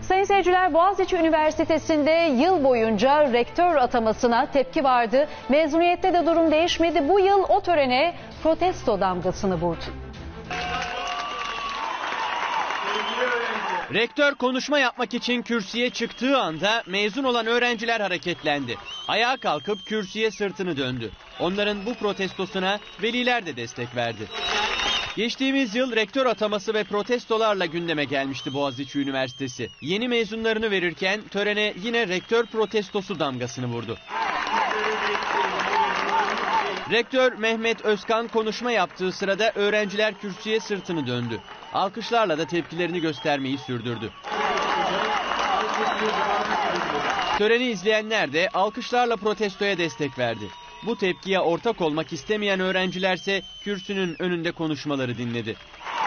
Sayın seyirciler, Boğaziçi Üniversitesi'nde yıl boyunca rektör atamasına tepki vardı. Mezuniyette de durum değişmedi. Bu yıl o törene protesto damgasını vurdu. Rektör konuşma yapmak için kürsüye çıktığı anda mezun olan öğrenciler hareketlendi. Ayağa kalkıp kürsüye sırtını döndü. Onların bu protestosuna veliler de destek verdi. Geçtiğimiz yıl rektör ataması ve protestolarla gündeme gelmişti Boğaziçi Üniversitesi. Yeni mezunlarını verirken törene yine rektör protestosu damgasını vurdu. Rektör Mehmet Özkan konuşma yaptığı sırada öğrenciler kürsüye sırtını döndü. Alkışlarla da tepkilerini göstermeyi sürdürdü. Töreni izleyenler de alkışlarla protestoya destek verdi. Bu tepkiye ortak olmak istemeyen öğrencilerse kürsünün önünde konuşmaları dinledi.